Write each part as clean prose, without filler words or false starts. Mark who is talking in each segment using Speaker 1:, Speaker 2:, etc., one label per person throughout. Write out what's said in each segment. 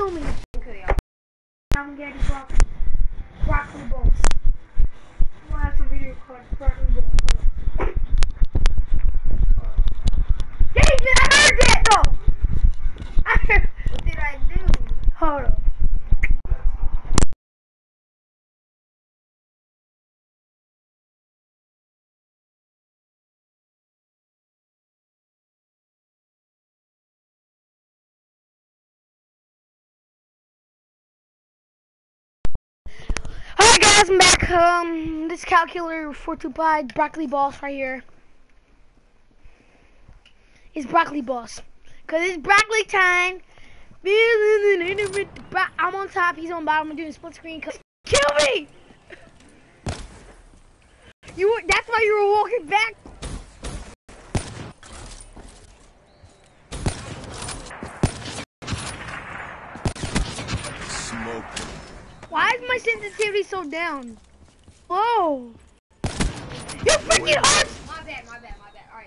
Speaker 1: kill me. Okay, I'm getting broccoli balls. We'll have some video called broccoli balls. David, I heard that though! What did I do? Hold on. Alright guys, I'm back. This calculator 425 broccoli balls right here. It's broccoli balls. Cause it's broccoli time. I'm on top, he's on bottom. I'm doing split screen. Kill me! That's why you were walking back.
Speaker 2: Smoke.
Speaker 1: Why is my sensitivity so down? Whoa! You freaking hard!
Speaker 3: My bad. Alright.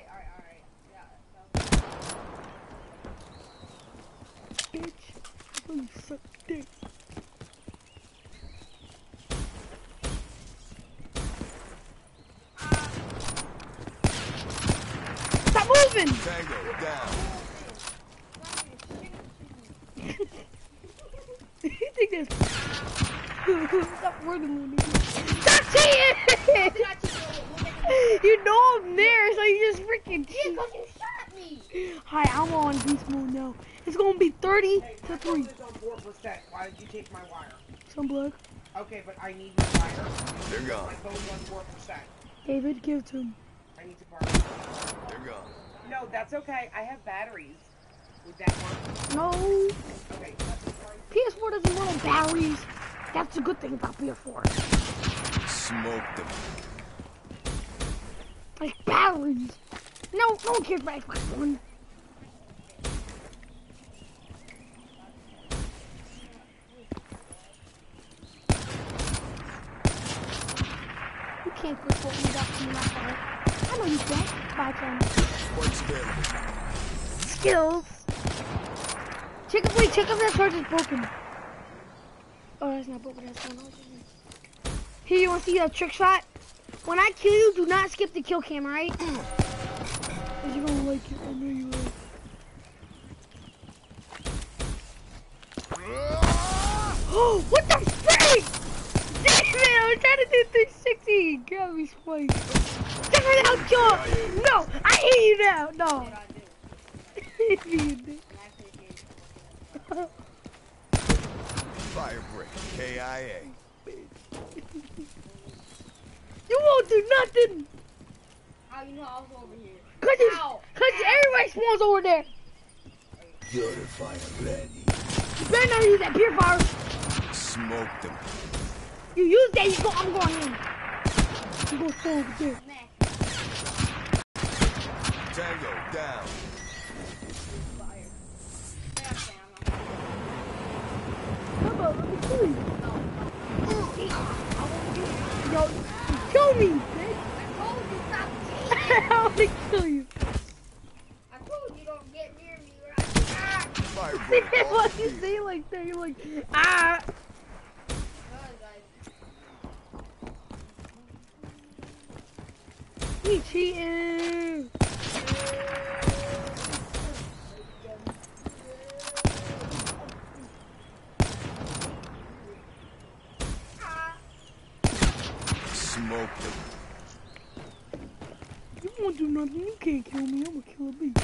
Speaker 3: Yeah,
Speaker 1: Bitch, you suck dick. Stop moving!
Speaker 2: Tango down.
Speaker 1: You think that's... Stop running, me. Stop cheating! You know I'm there, so you just freaking cheat.
Speaker 3: because you shot me.
Speaker 1: Hi, I'm on beast mode now. It's gonna be 30 to 3.
Speaker 4: Phone is on 4%. Why did you take my wire?
Speaker 1: Some blood.
Speaker 4: Okay, but I need your wire.
Speaker 2: They're gone.
Speaker 4: My phone's on 4%.
Speaker 1: David, give it to him.
Speaker 4: I need to borrow.
Speaker 2: They're gone.
Speaker 4: No, that's okay. I have batteries. Would that work?
Speaker 1: No.
Speaker 4: Okay, that's fine.
Speaker 1: PS4 doesn't run on batteries. That's a good thing about PS4.
Speaker 2: Smoke them.
Speaker 1: Like batteries. No one cares about Xbox One. You can't quit what you got from that part. I know you can't. Bye, Ken.
Speaker 2: What's available?
Speaker 1: Skills. Check if that charge is broken. Oh, that's not broken. That's not. Here, you want to see a trick shot? When I kill you, do not skip the kill cam, right? Cause you're gonna like it. I know you will. Oh, what the freak? Damn it, I was trying to do 360. Grab me spike. Check it out, Joe. No, I hate you now. No. You did.
Speaker 2: Fire break. KIA.
Speaker 1: You won't do nothing.
Speaker 3: How you know I was over here?
Speaker 1: Cause everybody spawns over there.
Speaker 2: Purifier ready.
Speaker 1: You better not use that purifier.
Speaker 2: Smoke them.
Speaker 1: You use that, I'm going in. You go spawn over there.
Speaker 2: Tango down.
Speaker 1: How about let me kill you? Yo, kill me, bitch.
Speaker 3: I told you stop cheating.
Speaker 1: I want to kill you.
Speaker 3: I told you don't get near me. Ah.
Speaker 2: Fire break.
Speaker 1: Why you say it like that? You're like, ah. You cheating.
Speaker 2: Smoke them.
Speaker 1: You won't do nothing. You can't kill me. I'm gonna kill a beast.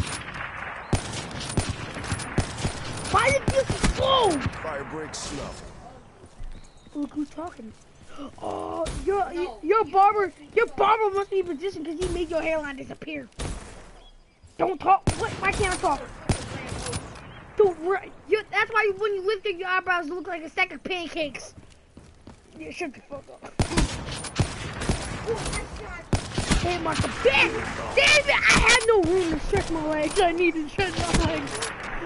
Speaker 1: Why did you so slow?
Speaker 2: Fire break snuffed.
Speaker 1: Look who's talking. Oh, your barber must be a magician because he made your hairline disappear. Don't talk. What? Why can't I talk? Dude, that's why when you lift your eyebrows, it look like a stack of pancakes. Yeah, shut the fuck up. Hey, Martha, damn it! I have no room to stretch my legs. I need to stretch my legs.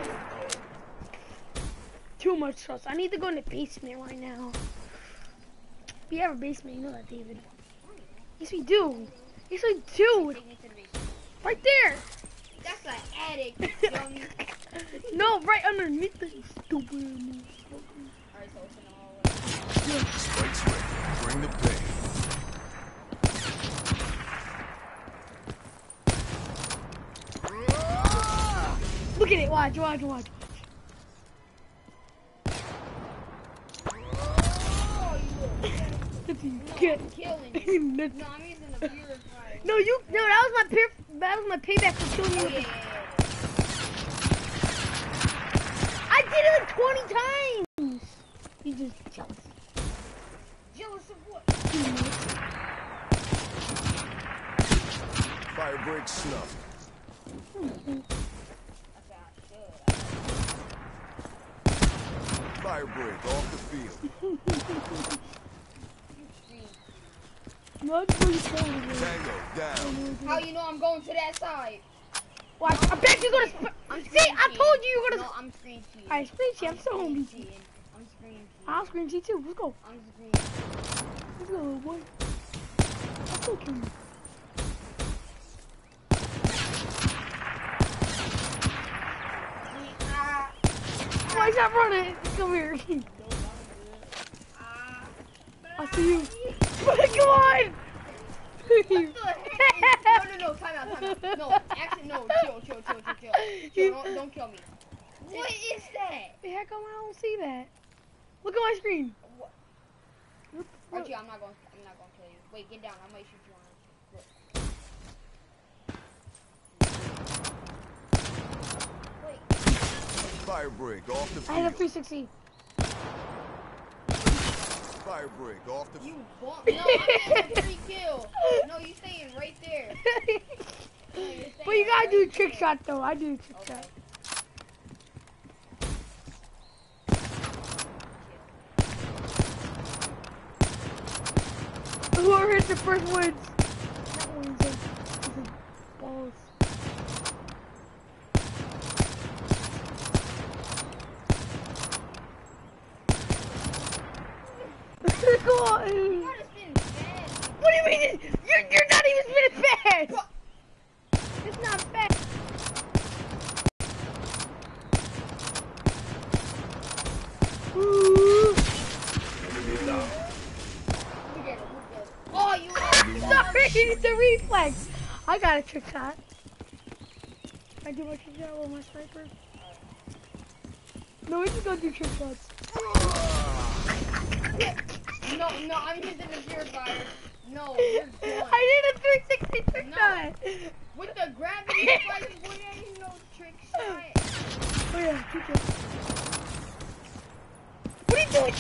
Speaker 1: Too much trust. I need to go in the basement right now. We have a basement, you know that, David. Yes, we do. Yes, we do. Right there.
Speaker 3: That's an attic, dummy.
Speaker 1: No, right underneath the stupid. Watch.
Speaker 3: Oh, you
Speaker 1: Get.
Speaker 3: I'm killing you. No, I'm using the purifier.
Speaker 1: No, that was my payback for killing you.
Speaker 3: Oh, yeah.
Speaker 1: I did it like 20 times. He's just jealous.
Speaker 3: Jealous of what?
Speaker 2: Fire break snuffed. Fire break off the field.
Speaker 1: Not for you telling me.
Speaker 2: Tango down.
Speaker 3: How you know I'm going to that side?
Speaker 1: Watch, I bet you're gonna. See, I told you you were gonna.
Speaker 3: No, I'm screen cheating.
Speaker 1: Alright, screen cheat. I'm still home.
Speaker 3: I'm screen cheating.
Speaker 1: I'll screen cheat too. Let's go.
Speaker 3: I'm screen
Speaker 1: Let's go, little boy. Let's go, kill you. Why is that running? Come here. I see you. Come on!
Speaker 3: What the heck? No, time out. No, actually, no, chill. Don't kill me. What is that?
Speaker 1: How come I don't see that? Look at my screen.
Speaker 3: What? Archie, I'm not going to kill you. Wait, get down. I might shoot you on it. Wait.
Speaker 2: Fire break off the
Speaker 1: I had a
Speaker 2: field.
Speaker 1: 360.
Speaker 2: Fire break off the
Speaker 3: You
Speaker 2: field.
Speaker 3: bump. No, I'm getting a free kill. No, you staying right there. No, you're staying
Speaker 1: But you gotta
Speaker 3: right
Speaker 1: do a trick
Speaker 3: there.
Speaker 1: shot though. I do a trick
Speaker 3: Okay.
Speaker 1: shot. Whoever hits the first wins. That one's a balls. Come on.
Speaker 3: You gotta spin fast.
Speaker 1: What do you mean? You're not even spinning fast. It's not fast. Ooh.
Speaker 3: Oh, you
Speaker 1: Sorry, it's a reflex. I got a trick shot. I do my trick shot with my sniper. No, we just go do trick shots.
Speaker 3: No, I'm using the purifier. No, you're done.
Speaker 1: I did a 360 trick
Speaker 3: No.
Speaker 1: shot.
Speaker 3: With the gravity fighting, boy, that ain't no trick shot.
Speaker 1: Oh yeah, trick shot. What are you doing?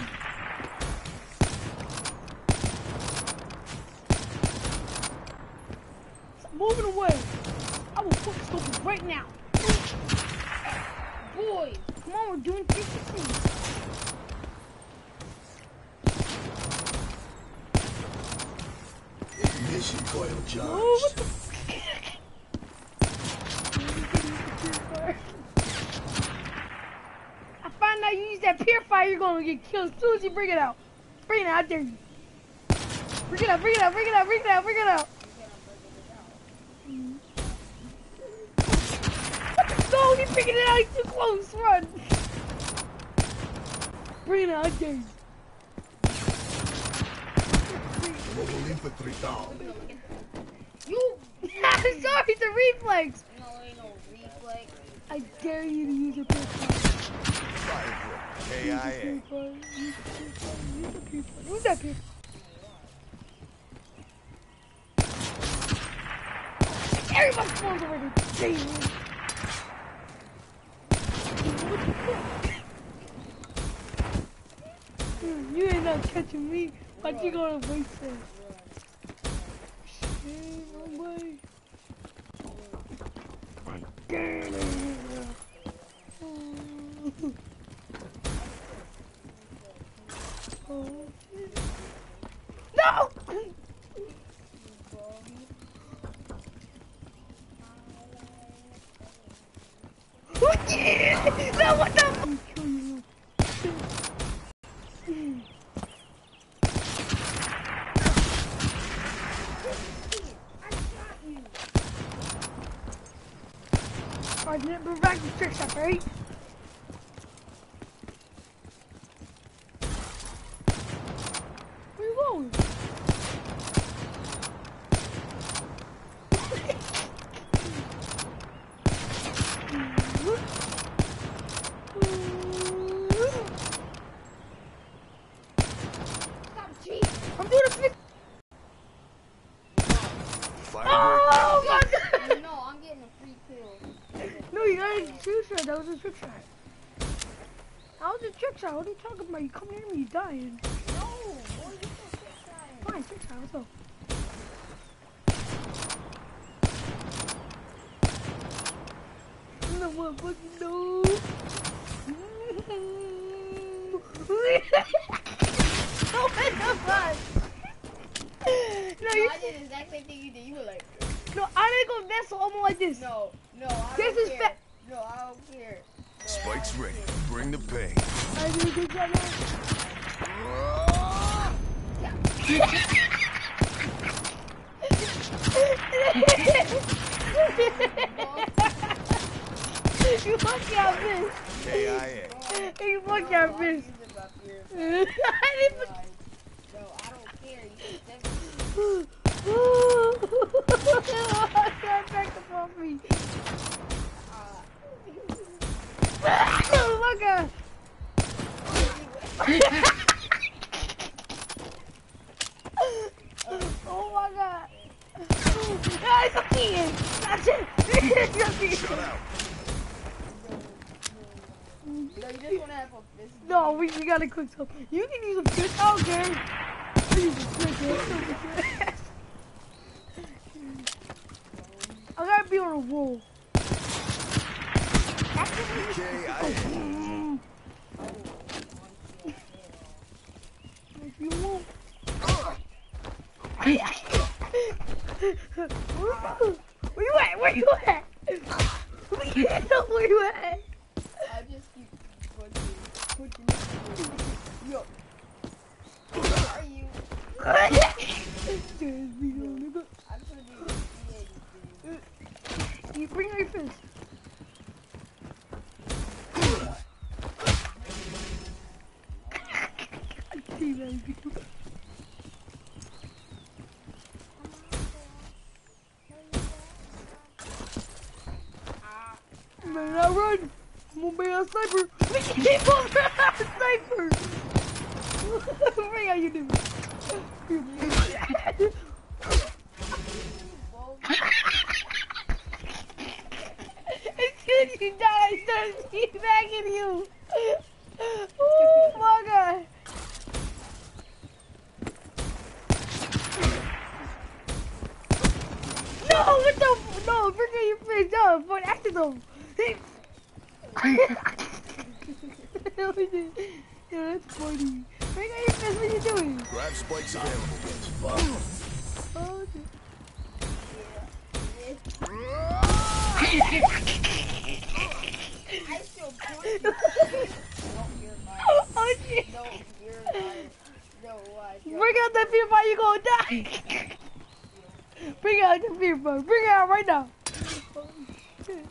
Speaker 1: Stop moving away. I will fuck stop you right now.
Speaker 3: Boy,
Speaker 1: Come on, we're doing 360.
Speaker 2: Mission coil
Speaker 1: Oh,
Speaker 2: charged.
Speaker 1: what the I find out you use that purifier, you're gonna get killed as soon as you bring it out. Bring it out, I dare you. Bring it out. Go, you're picking it out, you're too close, run. Bring it out, I dare you.
Speaker 2: Mobile infantry down.
Speaker 3: you.
Speaker 1: I'm sorry, it's a reflex.
Speaker 3: No, ain't no reflex.
Speaker 1: I dare you to use your purifier.
Speaker 2: Fire break. KIA.
Speaker 1: Who's that purifier? Everybody spawns already. Damn. You ain't not catching me, but you gonna waste it. Shit, no way. Damn it. No! No, what the? Alright, we're back to trick shot, right? Where you going? trick shot. That was a trick shot. What are you talking about? You come near me, you dying.
Speaker 3: No, boy, you so trick shot.
Speaker 1: Fine, trick shot. Let's go. No motherfucking no. Open the fuck. No, you.
Speaker 3: I did the exact same thing you did. You were like,
Speaker 1: No, I didn't go vessel. I'm like this.
Speaker 3: no, I
Speaker 1: This
Speaker 3: don't
Speaker 1: is
Speaker 3: care. No, I don't care. No,
Speaker 2: Spike's
Speaker 3: I don't
Speaker 2: ready.
Speaker 3: care.
Speaker 2: Bring the pain.
Speaker 1: I did a good job. You fucking out this.
Speaker 2: KIA.
Speaker 1: You fucking out this. I didn't fucking.
Speaker 3: No, I don't care. You can definitely.
Speaker 1: Back up off me.
Speaker 3: Uh,
Speaker 1: Look at. Oh my god. Ah, it's a key. That's it.
Speaker 2: Shut out.
Speaker 3: no, you just want to have a business.
Speaker 1: No, we gotta cook some. You can use a fish. I don't care. I use a fish. I gotta be on a roll.
Speaker 2: KIA.
Speaker 1: If you want. Where you at? Where you at? Where you at?
Speaker 3: I just keep punching. Yo. Where are you? I'm gonna be
Speaker 1: You bring out your fist. I see that. Better not run. I'm gonna bring out a sniper. Keep on bringing out a sniper. Bring out your dude. As soon as you die, I start teabagging you. Oh my god. No, what the? No, bring out your face up. But after them. Yeah, that's funny. Bring out your fist. What are you doing?
Speaker 2: Grab spikes available.
Speaker 1: Oh, shit.
Speaker 3: I still punch you. No, you're lying.
Speaker 1: Oh, shit.
Speaker 3: No, you're lying. No, why?
Speaker 1: Bring out that fear fire, you gonna die. Bring out the fear fire. Bring it out right now. Oh, shit.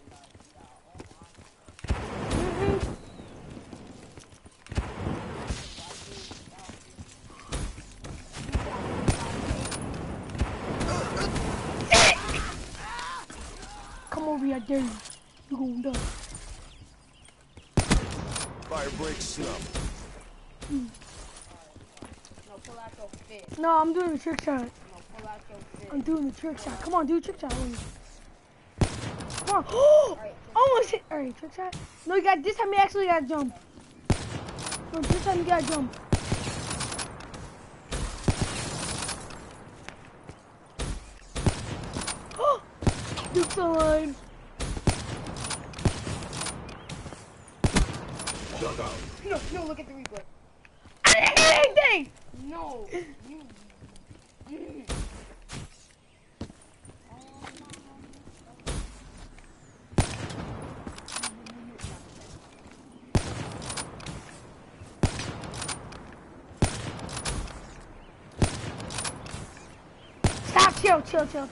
Speaker 1: Come over here, I dare you. You gonna die.
Speaker 2: Fire break snuff.
Speaker 3: No, pull out your fist.
Speaker 1: No, I'm doing the trick shot.
Speaker 3: No, pull out your fist.
Speaker 1: I'm doing the trick shot. Come on, do a trick shot. Come on. Oh, almost hit. All right, trick shot. No, you got this time. You actually gotta jump. No, this time you gotta jump. Oh, Duke's alive.
Speaker 2: Duck out.
Speaker 3: No, look at the replay.
Speaker 1: I didn't hit anything.
Speaker 3: No, you.
Speaker 1: Stop, chill.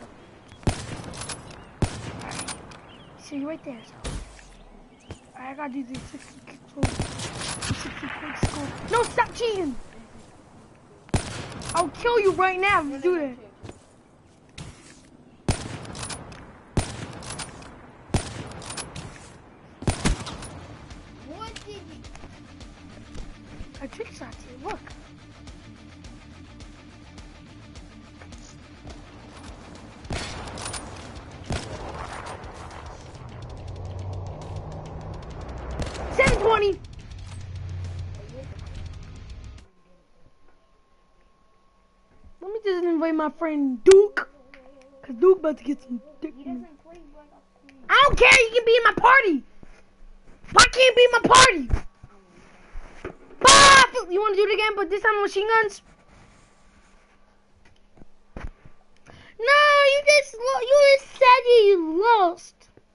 Speaker 1: Alright. See you right there, so. Alright, I gotta do this 60 control. 60 quick score. No, stop cheating! I'll kill you right now if you do that.
Speaker 3: What did you?
Speaker 1: I trick shot you, look. invite my friend Duke. Cause Duke about to get some dick. I don't care, you can be in my party. Why can't you be in my party? Ah, you wanna do it again, but this time with machine guns? No, you just said you lost.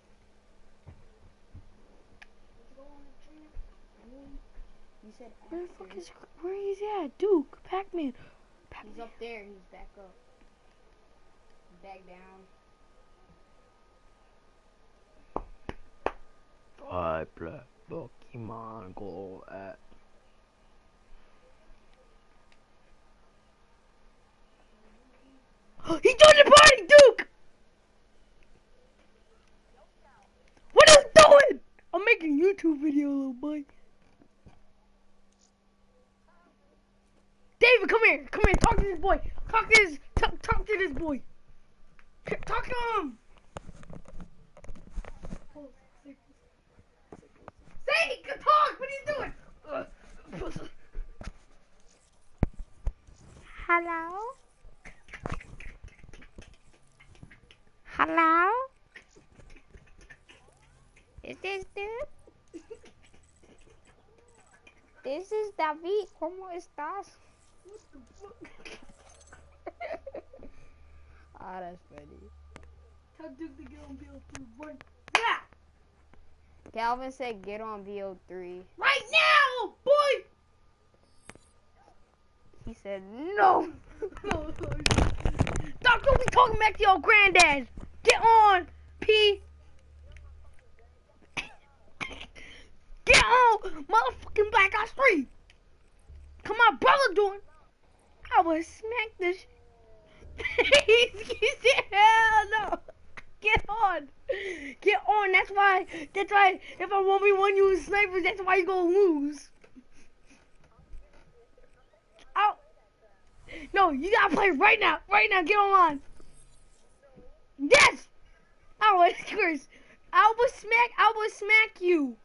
Speaker 1: Where the fuck is, where is he at? Duke, Pac-Man.
Speaker 3: He's up there, he's back up. Back down.
Speaker 1: I play Pokemon Go at. He joined the party, Duke! What are you doing? I'm making a YouTube video, little boy. David, come here, talk to this boy. Talk to this boy. Talk to him. Say, talk. What are you doing? Hello. Hello. Is this dude? This is David. ¿Cómo estás? Ah, that's funny. Tell Duke to get on VO3. Yeah. Calvin said get on VO3. Right now, boy. He said no. Don't be talking back to your granddad. Get on, P. Get on, motherfucking Black Ops 3. Come on, brother doing. I would smack this. He said, hell no. Get on. Get on. That's why if I 1v1 you with snipers, that's why you gonna lose. Oh. No, you gotta play right now. Right now, get online. Yes. I would smack you.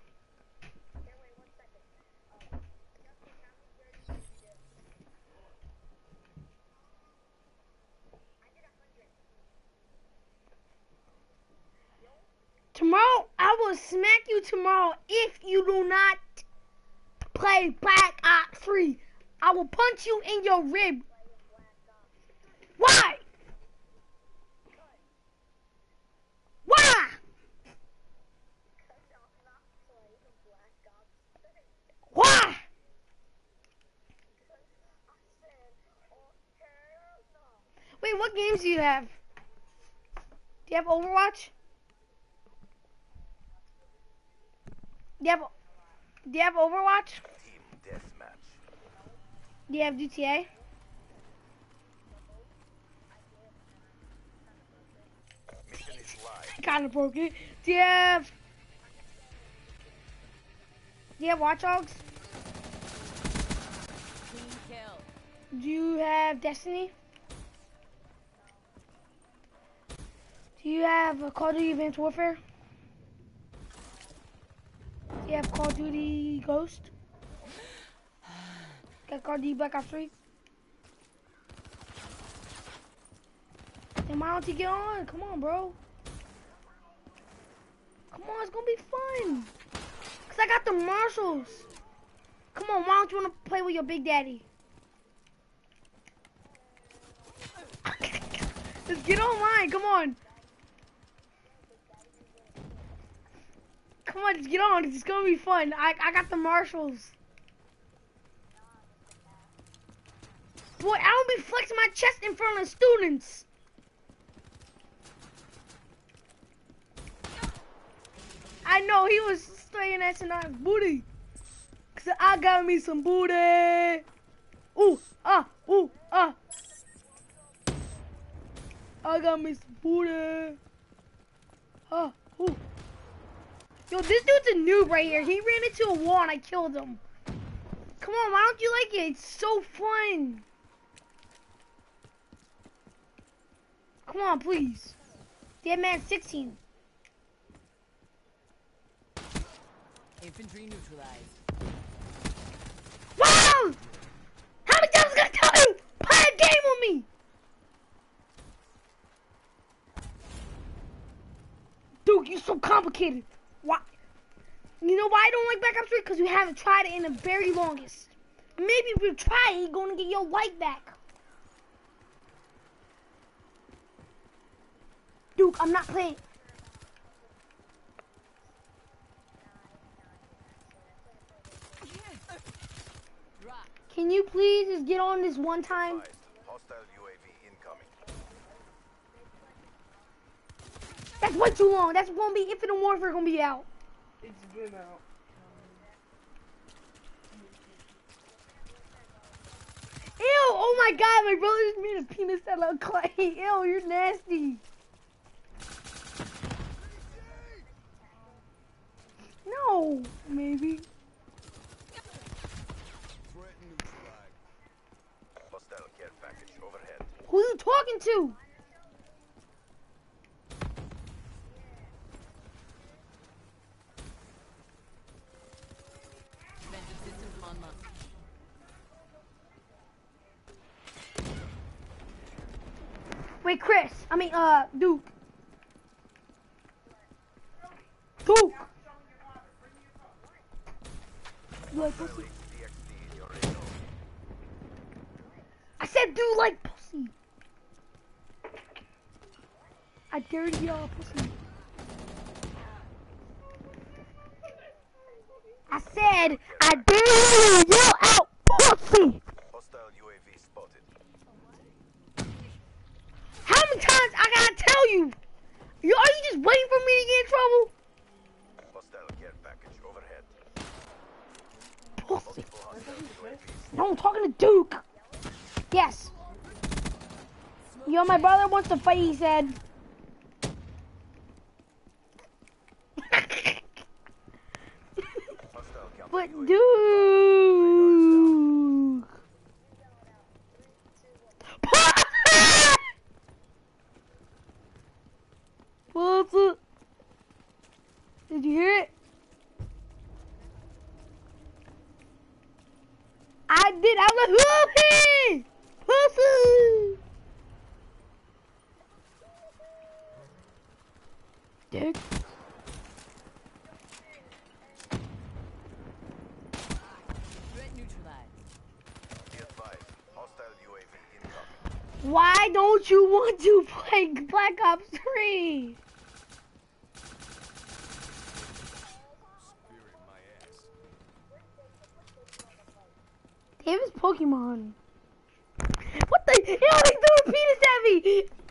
Speaker 1: Tomorrow, I will smack you tomorrow if you do not play Black Ops 3. I will punch you in your rib. Why? Why? Why? Wait, what games do you have? Do you have Overwatch? Do you have Overwatch?
Speaker 2: Team deathmatch.
Speaker 1: Do you have GTA?
Speaker 2: Mission is live.
Speaker 1: I kind of broke it. Do you have Watch Dogs? Do you have Destiny? Do you have Call of Duty Advanced Warfare? Do you have Call of Duty Ghost? Got Call of Duty Black Ops 3? Then why don't you get on? Come on, bro. Come on, it's gonna be fun. Cause I got the marshals. Come on, why don't you wanna play with your big daddy? Let's get online, come on. Come on, just get on. It's gonna be fun. I got the marshals. Boy, I don't be flexing my chest in front of students. I know he was staying at Sanaa's booty. Cause I got me some booty. Ooh, ooh, I got me some booty. Ooh. Yo, this dude's a noob right here. He ran into a wall and I killed him. Come on, why don't you like it? It's so fun. Come on, please. Dead man 16.
Speaker 5: Infantry neutralized.
Speaker 1: Wow! How many times I gotta tell you? Play a game with me! complicated. Why? You know why I don't like Black Ops 3? Because you haven't tried it in the very longest. Maybe if you try it, you're gonna get your life back. Duke, I'm not playing. Can you please just get on this one time?
Speaker 2: Advised. Hostile UAV incoming.
Speaker 1: That's way too long. That's gonna be Infinite Warfare gonna be out.
Speaker 4: It's been out.
Speaker 1: Ew! Oh my God, my brother just made a penis out of clay. Ew, you're nasty. No, maybe.
Speaker 2: Hostile care package overhead.
Speaker 1: Who are you talking to? Wait, Chris. I mean, Duke. Duke. You like pussy?
Speaker 2: DXD in your AO.
Speaker 1: I said, do you like pussy? I dare you to yell pussy. I said, I dare you to yell out pussy.
Speaker 2: Hostile UAV spotted.
Speaker 1: How many times I gotta tell you? Are you just waiting for me to get in trouble?
Speaker 2: Hostile care package overhead.
Speaker 1: Pussy.
Speaker 2: Hostile UAVs.
Speaker 1: No, I'm talking to Duke. Yes. Yo, my brother wants to fight, he said.
Speaker 2: Hostile counter
Speaker 1: But
Speaker 2: UAV.
Speaker 1: Duke. What's up? Did you hear it? I did. I was like, whoopee! Pussy! Dick.
Speaker 2: Be advised. Hostile UAV incoming.
Speaker 1: Why don't you want to play Black Ops 3? David's Pokemon. What the? Ew, they threw a penis at me!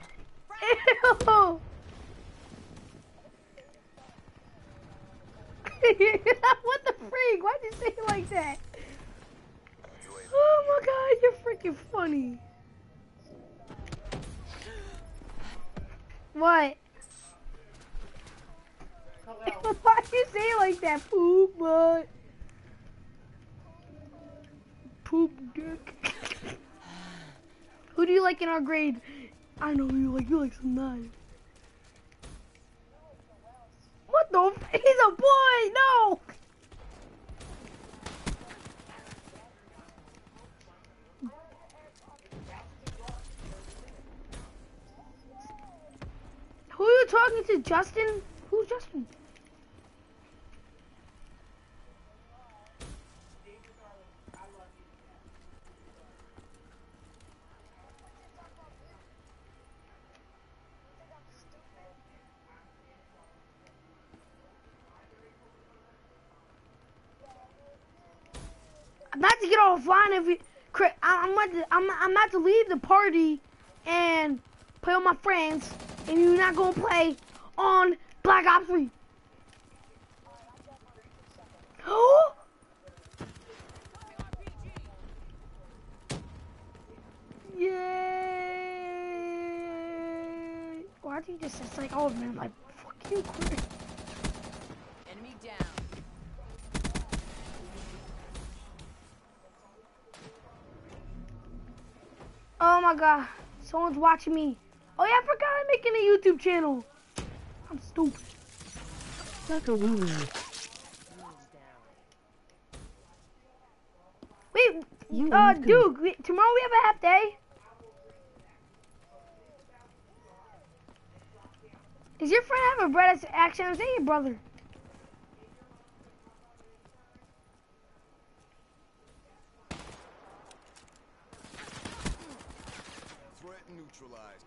Speaker 1: Ew! What the freak? Why'd you say it like that? Oh my God, you're freaking funny. What? Why'd you say it like that? Poop butt. Poop dick. Who do you like in our grade? I know who you like. You like some knives. What the? He's a boy. No. Who are you talking to, Justin? Who's Justin? I'm about to get offline if you, Chris. I'm about to leave the party and play with my friends, and you're not gonna play on Black Ops 3. Oh! Yay! Why do you just it's like, oh man, like fuck you, Chris.
Speaker 5: Enemy down.
Speaker 1: Oh my God, someone's watching me. Oh yeah, I forgot I'm making a YouTube channel. I'm stupid. Like a woo. Wait, Duke, tomorrow we have a half day. Does your friend have a British accent? Is that your brother?
Speaker 2: Threat neutralized.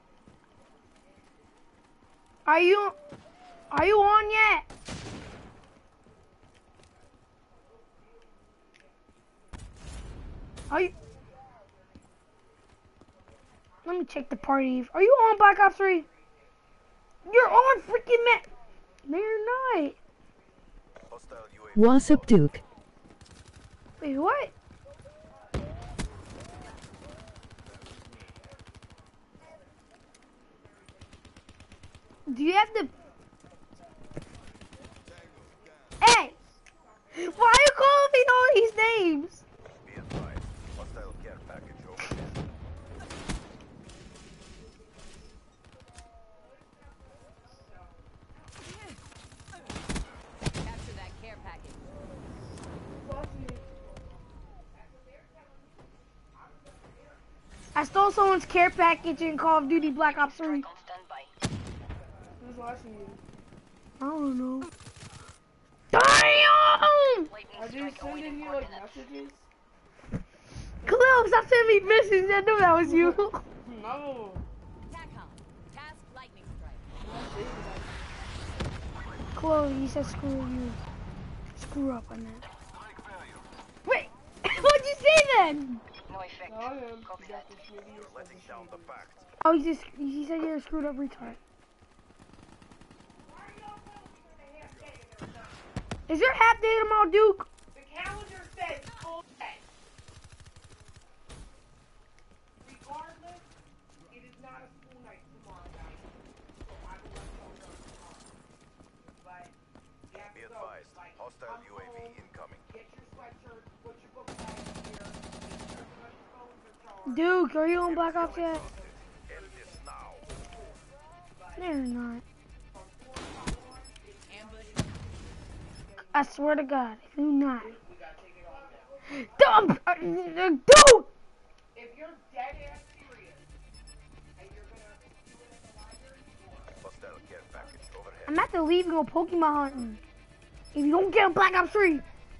Speaker 1: Are you on yet? Are you? Let me check the party. Are you on Black Ops 3? You're on freaking Met. No, you're not.
Speaker 2: Hostile UAV.
Speaker 6: What's up, Duke?
Speaker 1: Wait, what? Do you have the? Hey, why are you calling me all these names?
Speaker 2: Be advised. Hostile care package overhead.
Speaker 5: Capture that care package.
Speaker 1: I stole someone's care package in Call of Duty Black Ops 3.
Speaker 3: Who's watching you?
Speaker 1: I don't know. Damn!
Speaker 3: Are they sending you like messages?
Speaker 1: Khalil, stop sending me messages. I knew that was you.
Speaker 3: No.
Speaker 5: TACOM. Task lightning strike.
Speaker 1: Chloe, he said screw you. Screw up on that. Wait, what'd you say then?
Speaker 3: No, I am. You got this maybe
Speaker 2: You're letting down the facts.
Speaker 1: Oh, he said you're a screwed up retard. Is your half day tomorrow, Duke?
Speaker 4: The calendar says full day. Regardless, it is not a school night tomorrow, guys. So I will let y'all know tomorrow. But yeah,
Speaker 2: Be
Speaker 4: so,
Speaker 2: advised.
Speaker 4: like,
Speaker 2: Hostile
Speaker 4: come
Speaker 2: UAV
Speaker 4: home,
Speaker 2: incoming.
Speaker 4: get your sweatshirt, put your book bag here, make sure everybody's phones are charged.
Speaker 1: Duke, are you on Black Ops yet?
Speaker 2: End this now.
Speaker 1: No, you're not.
Speaker 5: Ambush.
Speaker 1: I swear to God, if you're not. Dumb, dude!
Speaker 4: If you're dead ass serious and you're gonna do it at the library, sure.
Speaker 2: Hostile care package overhead.
Speaker 1: I'm about to leave and go Pokemon hunting. If you don't get on Black Ops 3.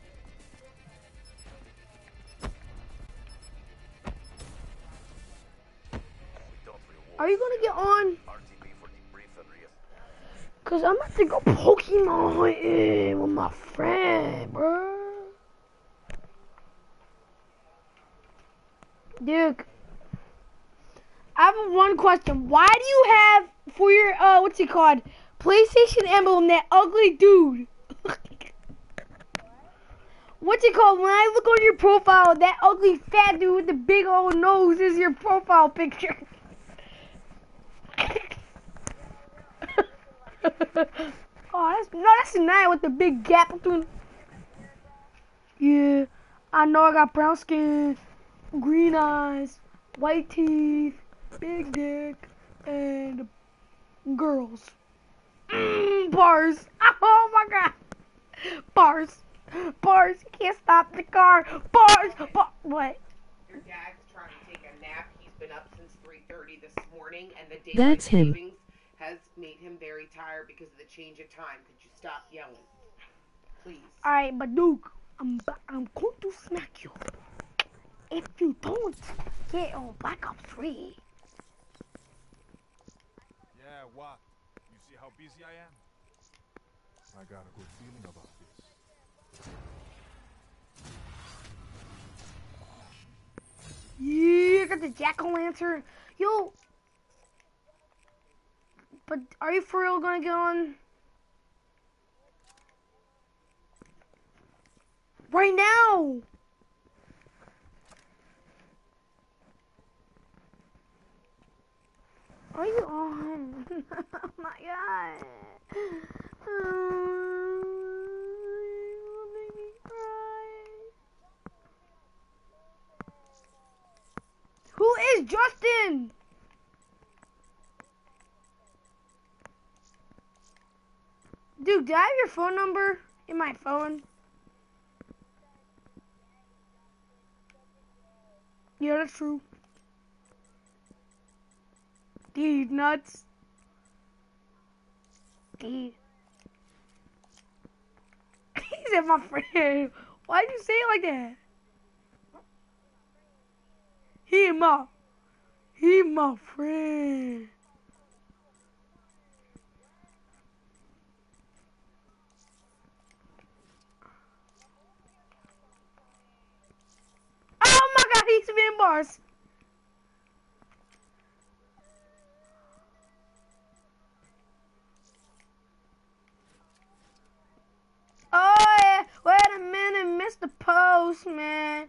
Speaker 2: We don't reward.
Speaker 1: Are you gonna get on?
Speaker 2: RTB for debrief and reassess.
Speaker 1: Cause I'm about to go Pokemon hunting with my friend, bro. Duke, I have one question. Why do you have for your what's it called? PlayStation emblem that ugly dude? What's it called? When I look on your profile, that ugly fat dude with the big old nose is your profile picture. Oh, that's nice with the big gap between. Yeah, I know I got brown skin, green eyes, white teeth, big dick, and girls. Bars. Oh my God. Bars. Bars. You can't stop the car. Bars. What?
Speaker 4: Your dad's trying to take a nap. He's been up since 3:30 this morning, and the daylight
Speaker 6: That's him.
Speaker 4: savings has made him very tired because of the change of time. Could you stop yelling, please?
Speaker 1: Alright, but Duke, I'm going to smack you if you don't get on Black Ops 3.
Speaker 7: Yeah, what? You see how busy I am? I got a good feeling about this.
Speaker 1: Yeah, I got the jack-o'-lantern. Yo. But are you for real gonna get on? Right now! Are you on? Oh my God. You make me cry. Who is Justin? Dude, do I have your phone number in my phone? Yeah, that's true. Dude, nuts. Steve. He said my friend. Why'd you say it like that? He my friend. Oh my god, he's spinning bars. Oh yeah, wait a minute, Mr. Postman.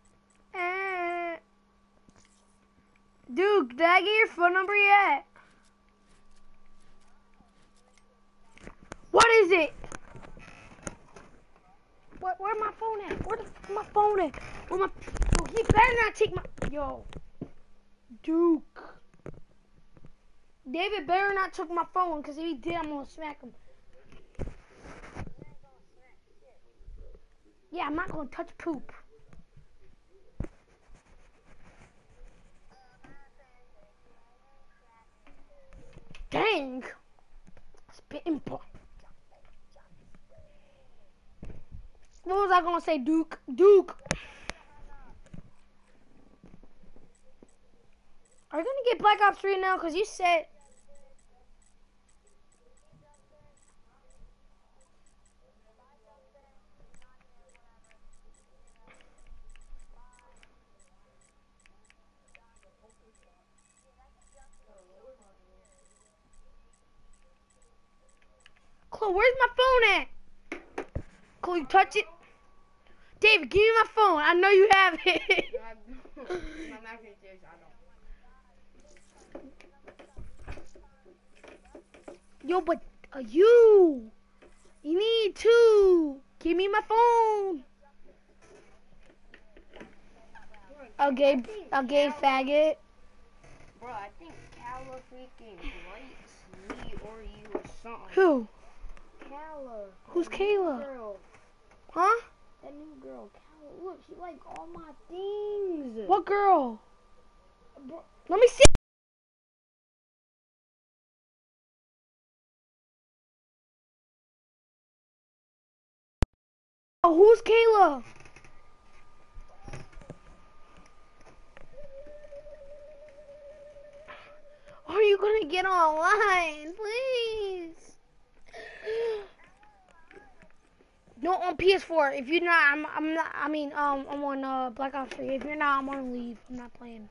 Speaker 1: Dude, did I get your phone number yet? What is it? Where my phone at? Where the fuck my phone at? Where my? Yo, he better not take my. Yo, Duke. David better not took my phone, cause if he did, I'm gonna smack him. Yeah, I'm not gonna touch poop. Dang. Spitting ball. What was I gonna say, Duke? Duke. Are you gonna get Black Ops 3 now? Cause you said. Chloe, where's my phone at? Chloe, touch it. David, give me my phone. I know you have it.
Speaker 3: I'm actually serious. I don't.
Speaker 1: Yo, but you need to give me my phone. Okay, faggot.
Speaker 3: Bro, I think Kala freaking likes me or you or something.
Speaker 1: Who?
Speaker 3: Kala.
Speaker 1: Who's
Speaker 3: that
Speaker 1: Kayla?
Speaker 3: new girl.
Speaker 1: Huh?
Speaker 3: That new girl. Kala, look, she like all my things.
Speaker 1: What girl?
Speaker 3: Bro,
Speaker 1: Let me see. Oh, who's Kayla? Are you gonna get online, please? No, on PS4. If you're not, I'm not. I mean, I'm on Black Ops 3. If you're not, I'm on leave. I'm not playing.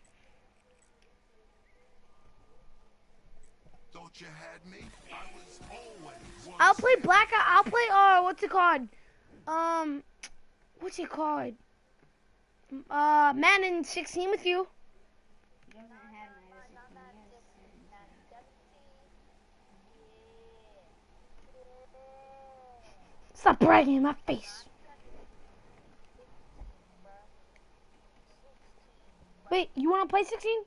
Speaker 2: Thought you had me? I was always.
Speaker 1: I'll play I'll play what's it called? What's it called? Madden 16 with you.
Speaker 3: he doesn't have
Speaker 1: Stop bragging in my face. Wait, you wanna play 16?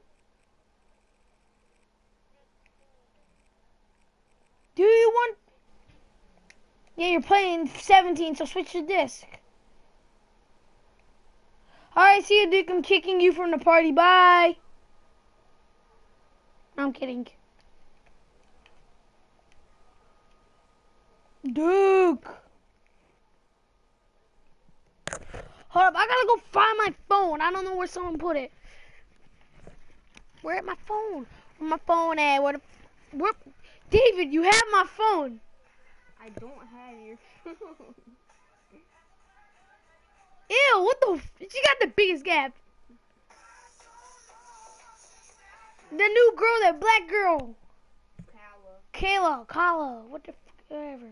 Speaker 1: Do you want? Yeah, you're playing 17, so switch to disc. Alright, see you, Duke. I'm kicking you from the party. Bye. I'm kidding. Duke. Hold up, I gotta go find my phone. I don't know where someone put it. Where at my phone? Where my phone at? Where? David, you have my phone.
Speaker 3: I don't have your phone.
Speaker 1: Ew, what the? She got the biggest gap. The new girl, that black girl. Kala, what the whatever.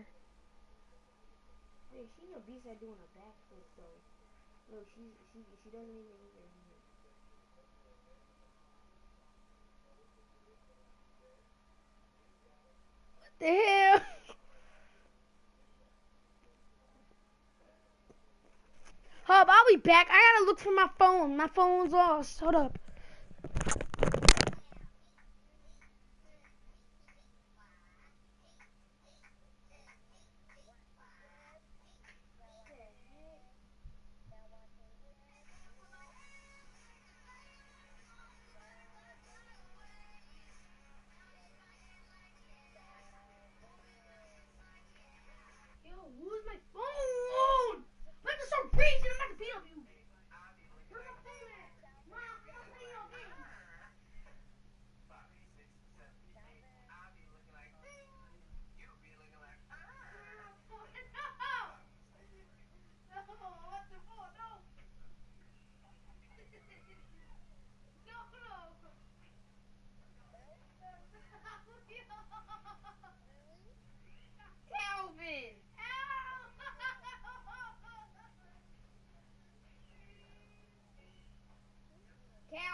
Speaker 3: Hey, she's a beast at doing a backflip though. Look, she doesn't even use her hand.
Speaker 1: The hell? Hub, I'll be back. I gotta look for my phone. My phone's lost. Hold up.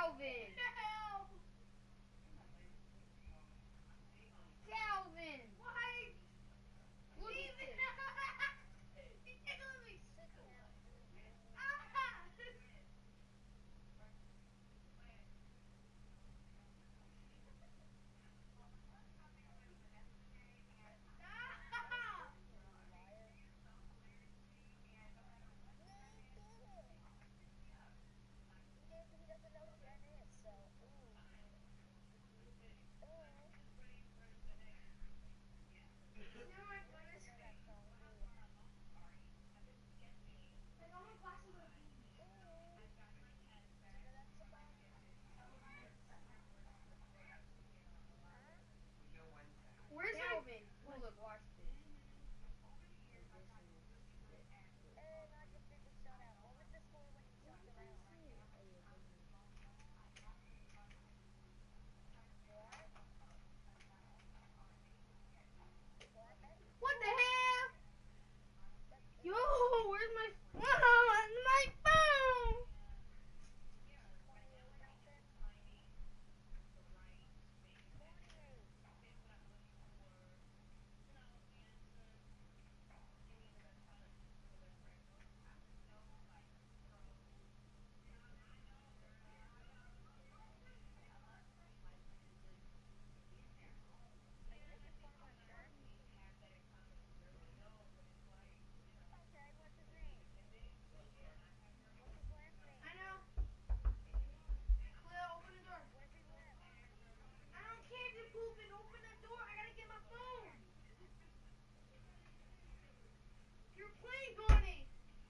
Speaker 3: Calvin. Calvin.
Speaker 4: Why?
Speaker 3: Look at
Speaker 4: Steven!
Speaker 3: this.
Speaker 4: You can't let me Ah! Stop! You know what my fun is? Like, all my classes are bees. Where's
Speaker 3: Calvin.
Speaker 4: my...
Speaker 3: Look, watch this.
Speaker 4: What the hell? Yo, where's my my phone? I know. Cleo, open the door. I don't care if you're pooping. Open the door. I gotta get my phone. Your plane's on it.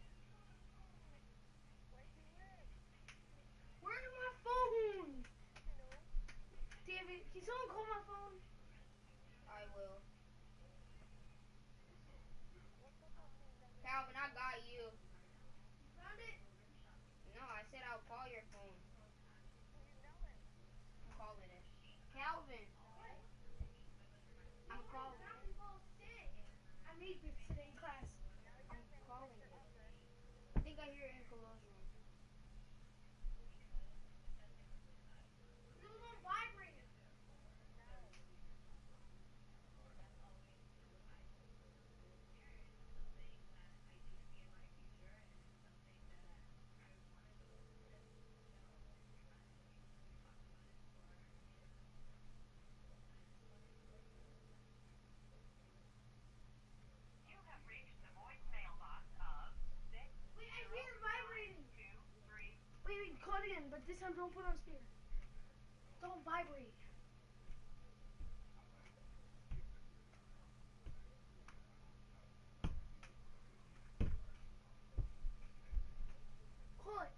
Speaker 4: Where's my phone? David, can someone call my phone?
Speaker 3: I will. Calvin, I got you.
Speaker 4: You found it?
Speaker 3: No, I said I'll call your phone. I'm calling it. Calvin. I'm calling it.
Speaker 4: Basketball sick. I made this today in class.
Speaker 3: I'm calling it. I think I hear it in Khalil's room.
Speaker 4: It was on vibrate. Wait, I hear it vibrating. Wait, call it again, but this time don't put on speaker. Don't vibrate. Call it.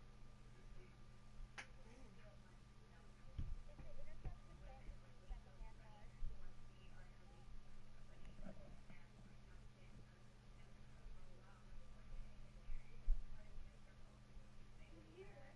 Speaker 4: You hear it?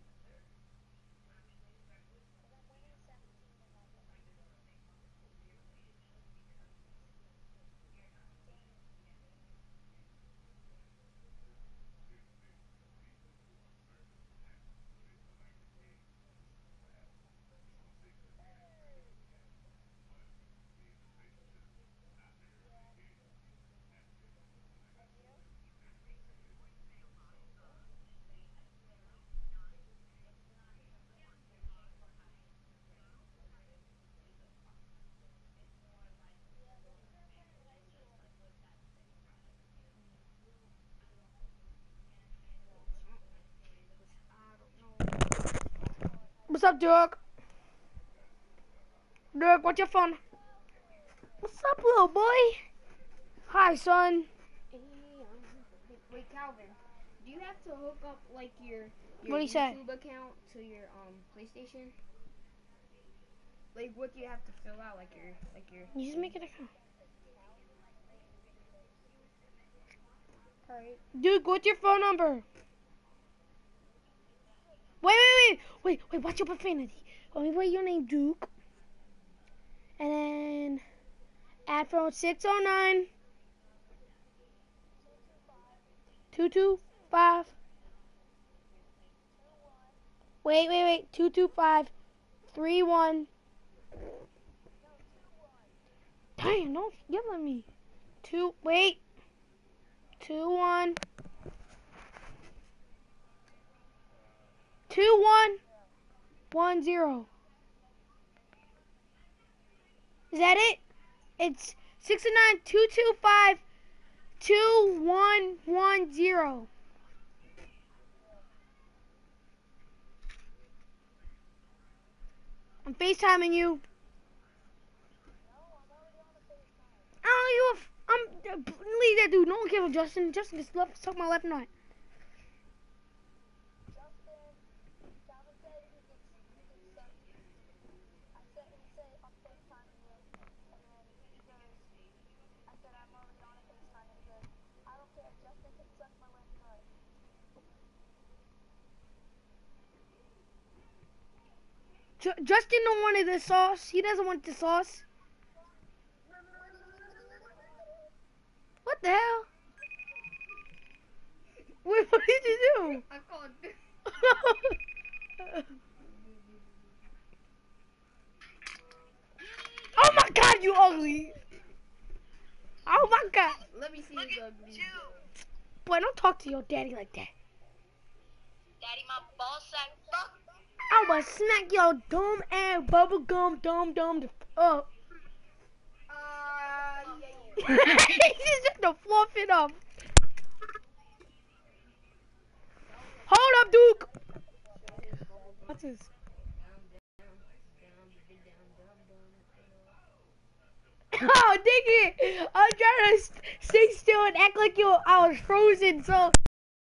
Speaker 4: What's up, Dirk? Dirk, what's your phone? What's up, little boy? Hi, son.
Speaker 3: Wait, Calvin. Do you have to hook up like your
Speaker 1: What'd he say?
Speaker 3: YouTube account to your PlayStation? Like what do you have to fill out? Like your
Speaker 1: You just make it account.
Speaker 3: Alright.
Speaker 1: Dude, what's your phone number? Wait, watch your profanity. Let me write your name, Duke. And then add phone 609 225 Wait. 225-31. Damn, don't yell at me. 21. 2110. Is that it? It's 69225-2110. I'm FaceTiming you. Leave that dude. No one cares about Justin. Justin just suck my left nut. Justin don't want the sauce. He doesn't want the sauce. What the hell? Wait, what did you do?
Speaker 3: I called.
Speaker 1: Oh my god, you ugly. Oh my god.
Speaker 3: Let me see his ugly.
Speaker 1: Boy, don't talk to your daddy like that.
Speaker 6: Daddy, my ball sack. Fuck.
Speaker 1: I will smack your dumb ass bubblegum dumb up. He's just to fluff it up. Hold up, Duke. What's this? Oh, dig it! I'm trying to stay still and act like I was frozen, so.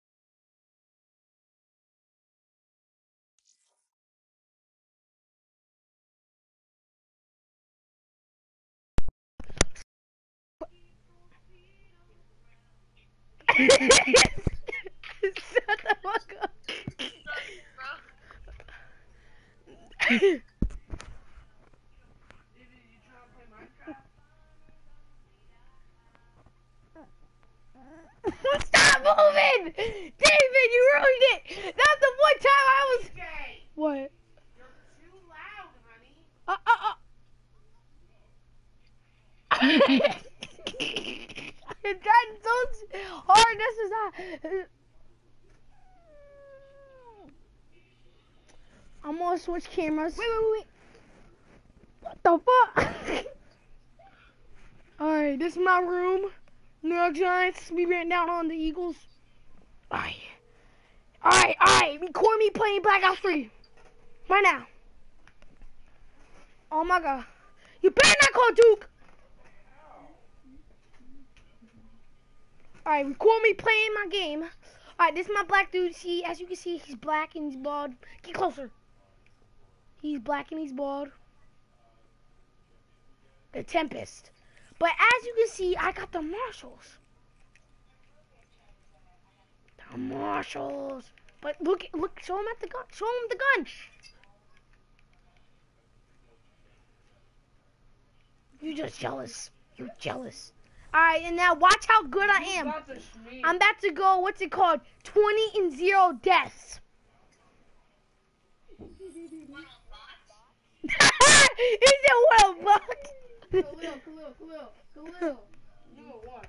Speaker 1: Shut the fuck up. Stop moving! David, you ruined it! That's the one time I was... What?
Speaker 4: You're too loud, honey.
Speaker 1: I'm trying so hard, this is not... I'm gonna switch cameras. Wait. What the fuck? Alright, this is my room. New York Giants, we ran down on the Eagles. Alright. Record me playing Black Ops 3. Right now. Oh my god. You better not call Duke. Alright, record me playing my game. Alright, this is my black dude. See, as you can see, he's black and he's bald. Get closer. He's black and he's bald. The Tempest. But as you can see, I got the Marshals. The Marshals. But look, show him at the gun. Show him the gun. You're just jealous. You're jealous. Alright, and now watch how good I am. I'm about to go, what's it called? 20-0 deaths. Is it well bucks?
Speaker 3: Khalil. No, what?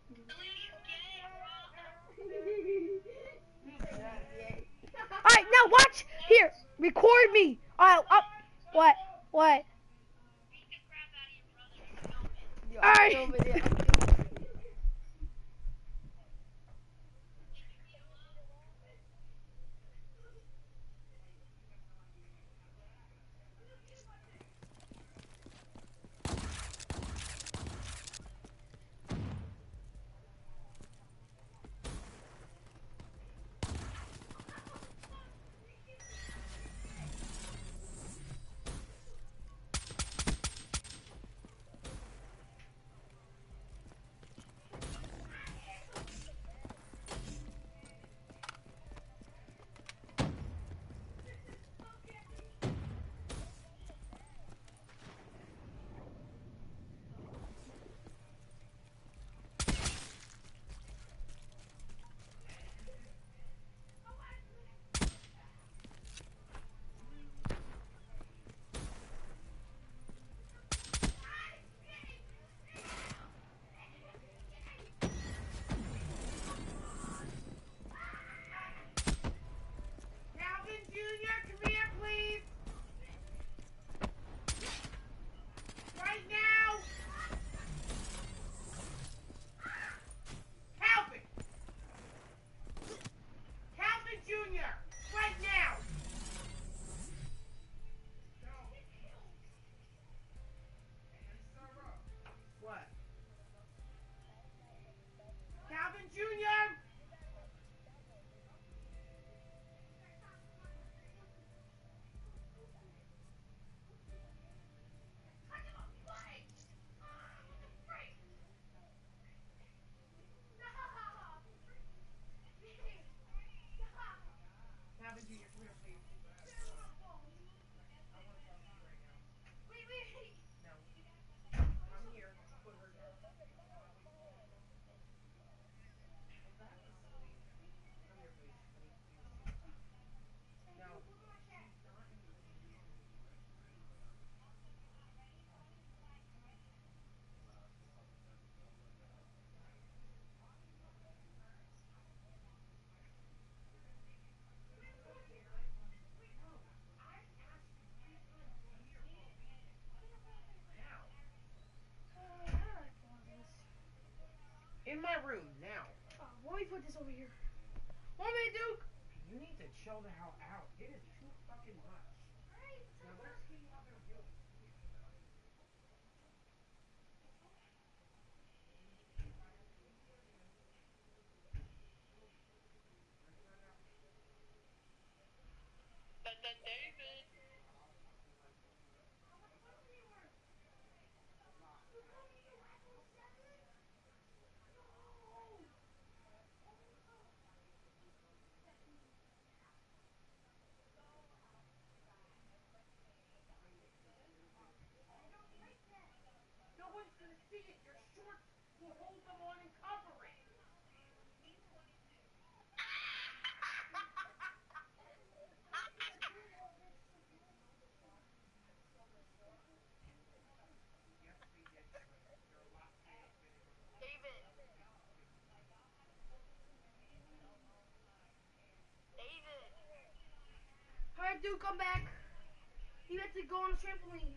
Speaker 1: Alright, now watch. Here, record me. Alright, up. What? Alright.
Speaker 4: You need to chill the hell out. It is too fucking much. Now let's see how they're doing.
Speaker 6: David.
Speaker 4: No one's gonna see it. Your shorts will hold them on and cover it. Yes, they did, Slim. They're a lot skinnier fitting on the bottom.
Speaker 6: David. David.
Speaker 1: Alright, dude, come back. He had to go on the trampoline.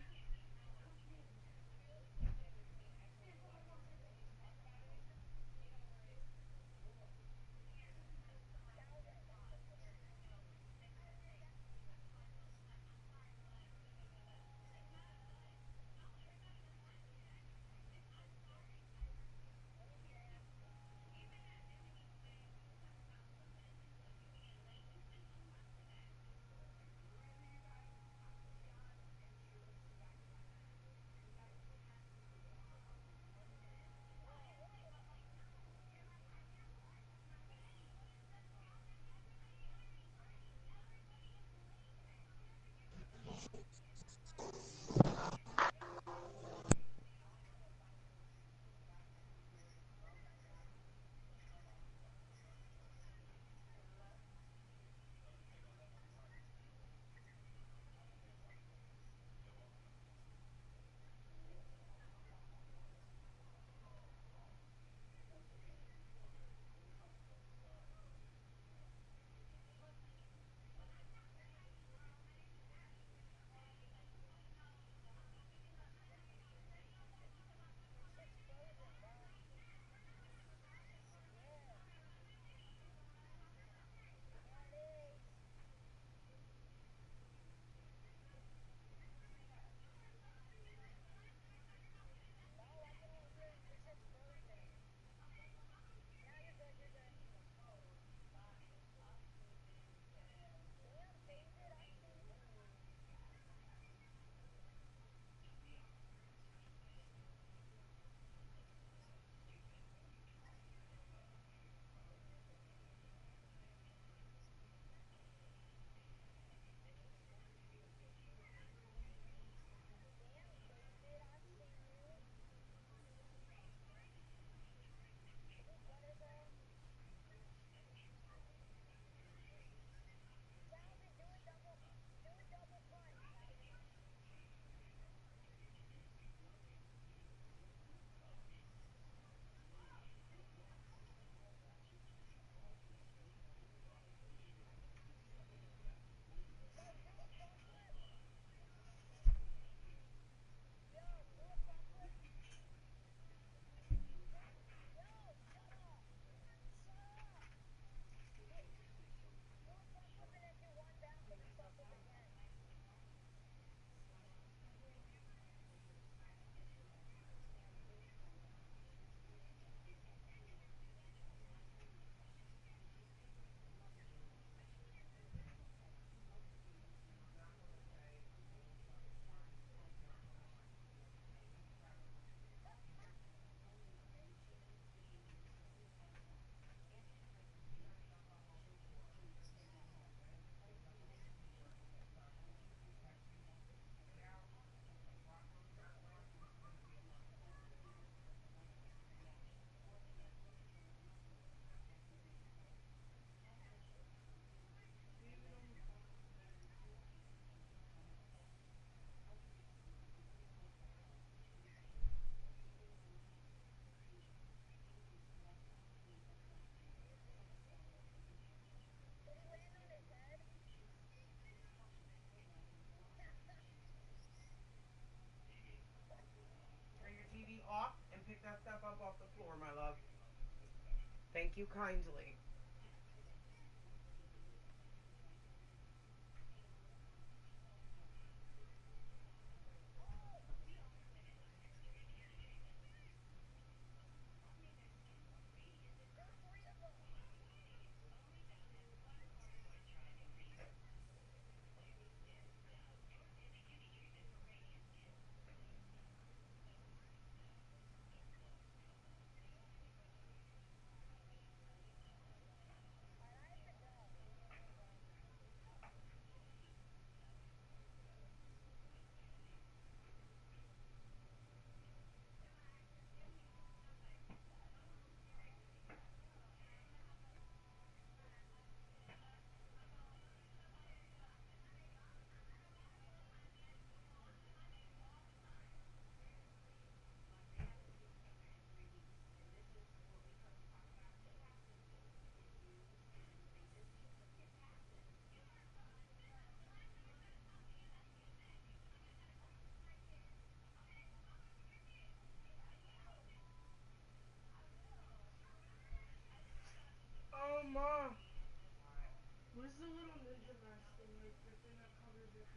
Speaker 4: Turn your TV off and pick that stuff up off the floor, my love. Thank you kindly.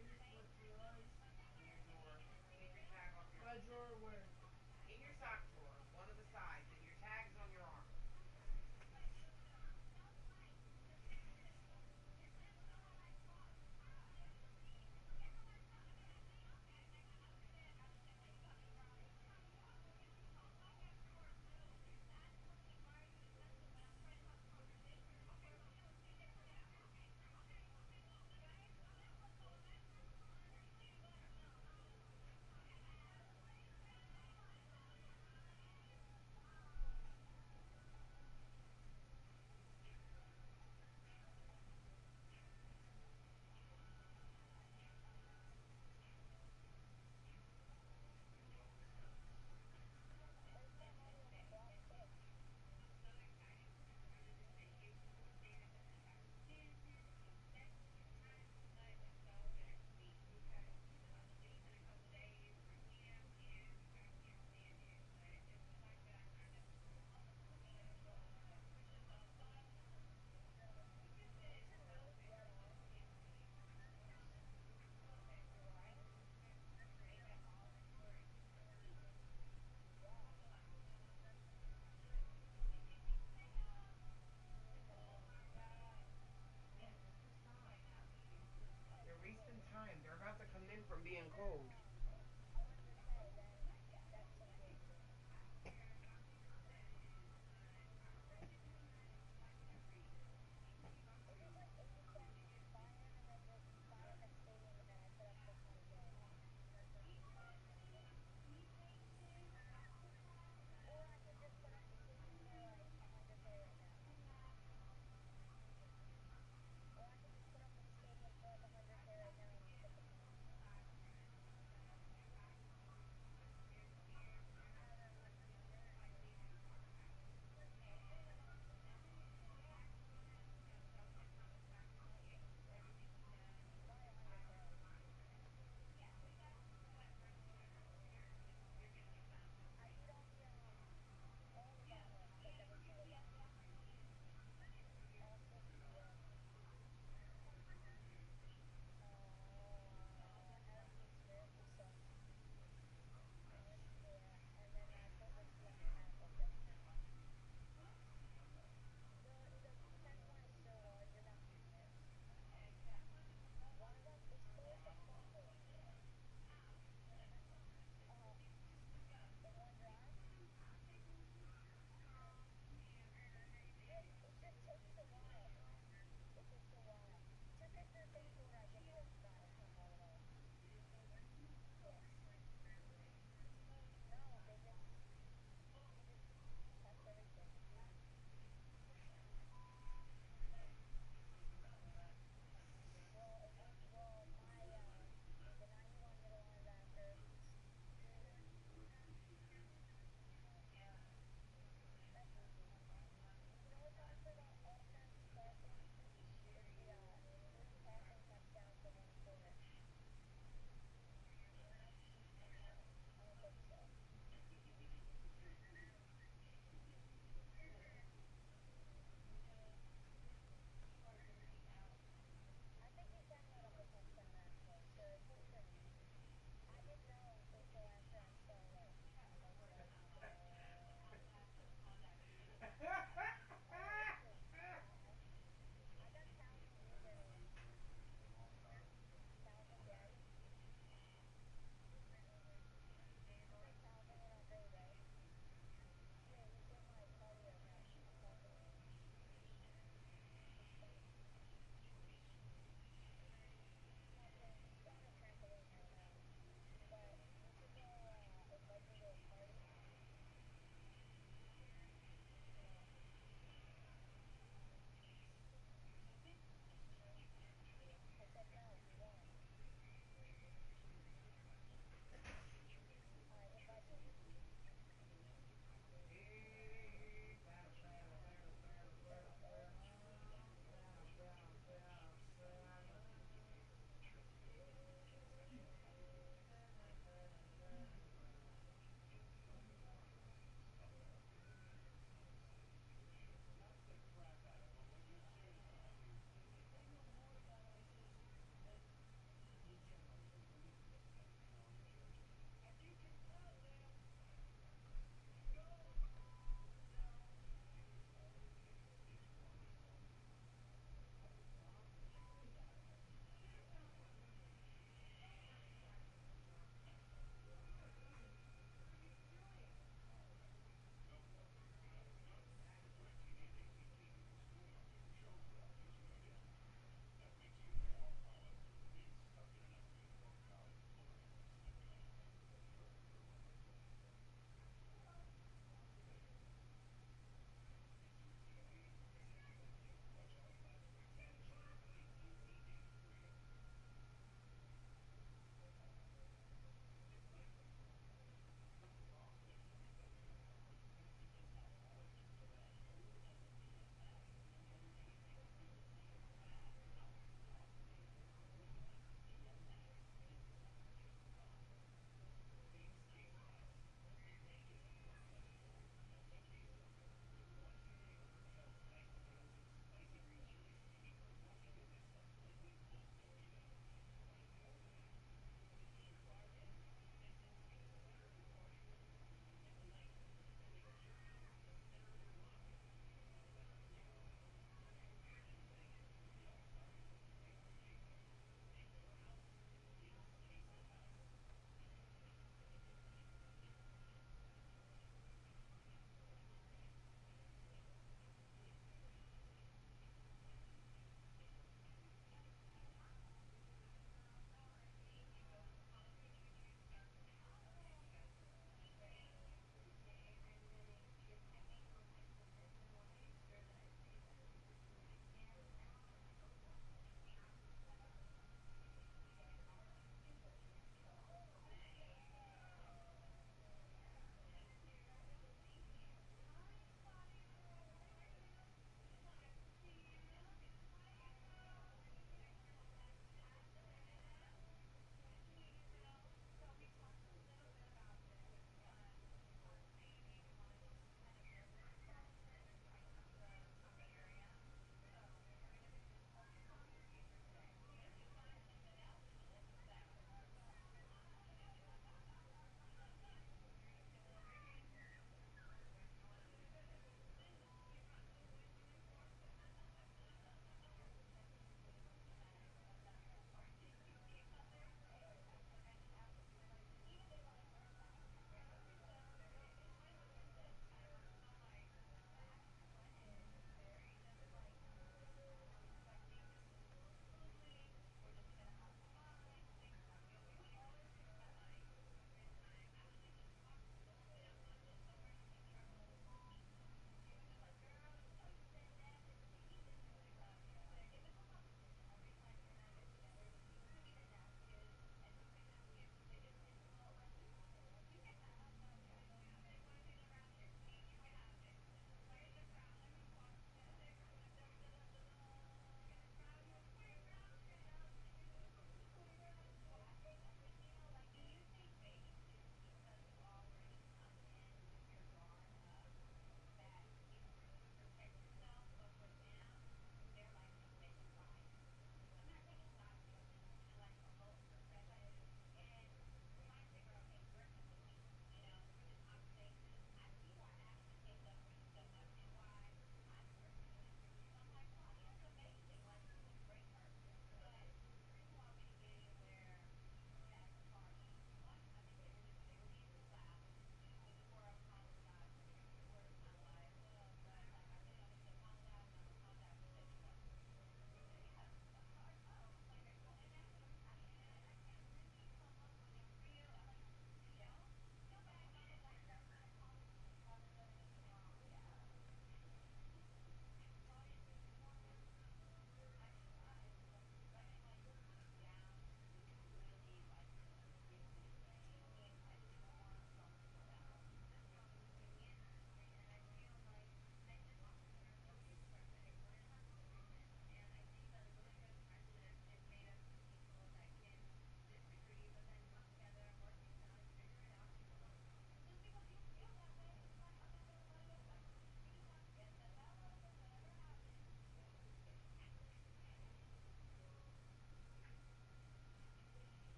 Speaker 4: In your drawer. Take your tag off your.
Speaker 3: My drawer where?
Speaker 4: In your sock drawer, one of the sides, and your tag is on your arm. You're wasting time. They're about to come in from being cold.